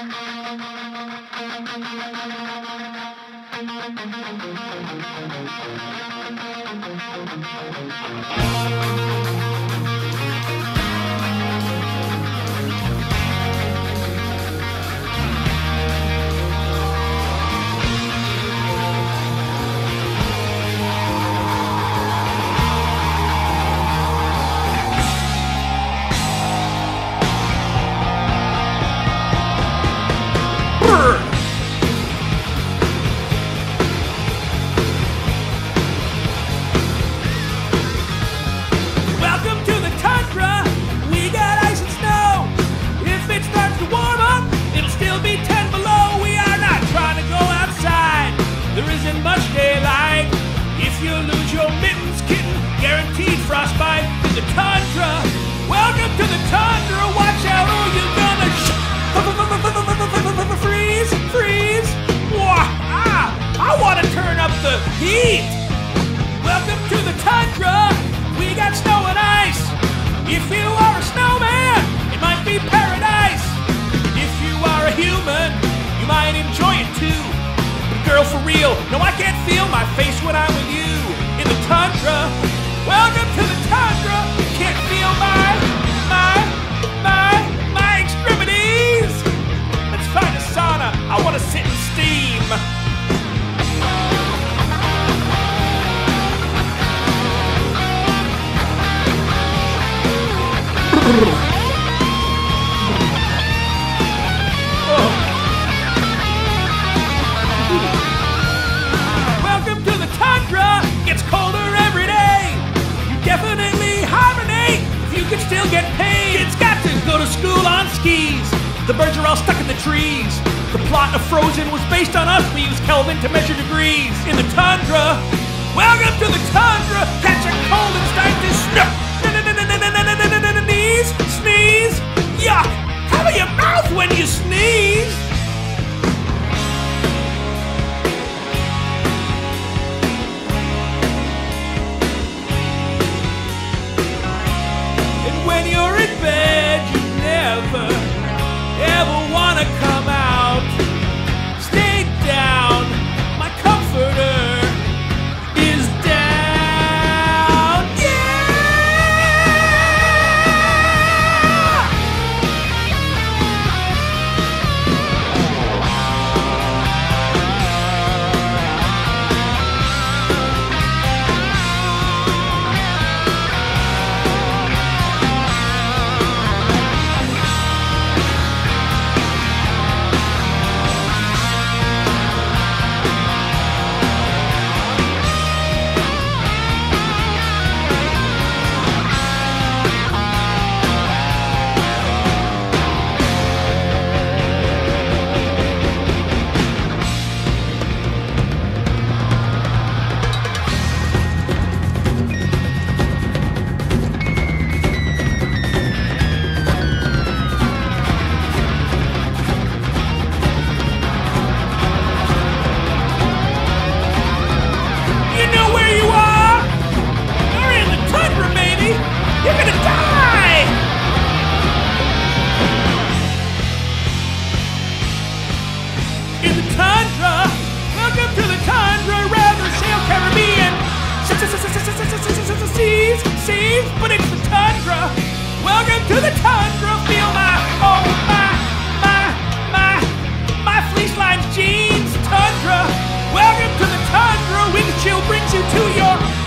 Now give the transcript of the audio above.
Welcome to the Tundra. We got ice and snow. If it starts to warm up, it'll still be 10 below. We are not trying to go outside. There isn't much daylight. If you lose your mittens, kitten, guaranteed frostbite in the Tundra. Welcome to the Tundra. Watch out or you're gonna freeze, freeze. I want to turn up the heat. Welcome to the Tundra. We got snow and ice. If you are a snowman, it might be paradise. If you are a human, you might enjoy it too. But girl, for real, no, I can't feel my face when I'm with you in the Tundra. Welcome to the Tundra. Can't feel my extremities. Let's find a sauna. I want to sit and steam. Welcome to the Tundra. It's colder every day. You definitely hibernate if you can still get paid. It's got to go to school on skis. The birds are all stuck in the trees. The plot of Frozen was based on us. We use Kelvin to measure degrees in the Tundra. Welcome to the Tundra. Catch a cold and start to sneeze. Yuck! Cover your mouth when you sneeze. And when you're in bed, you never, ever want to come out. Stay down. My comforter is down. Yeah! You're gonna die! In the Tundra, welcome to the Tundra, rather sail Caribbean seas, but it's the Tundra. Welcome to the Tundra, feel my fleece lined jeans, Tundra. Welcome to the Tundra, wind chill brings you to your